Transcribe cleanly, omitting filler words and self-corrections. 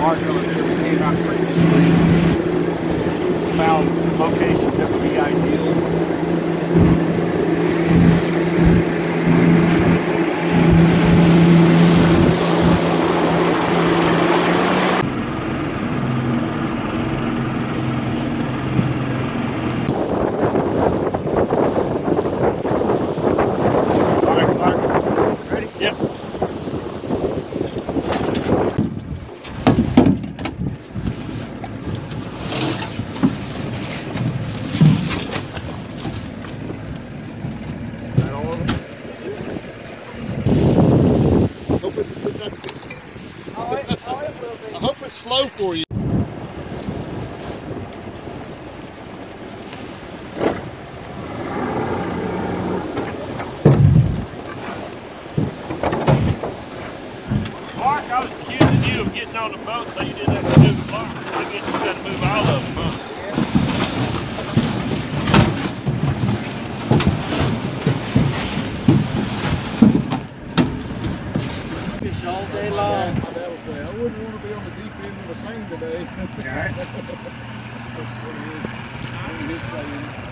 mark on it that we came out previously. Found locations that would be ideal. I hope it's slow for you. Mark, I was accusing you of getting on the boat so you didn't have to move the bar. I guess you got to move all of them, huh? All day long. My dad would say, I wouldn't want to be on the deep end of the Seine today. All right. That's what it is. What he is saying.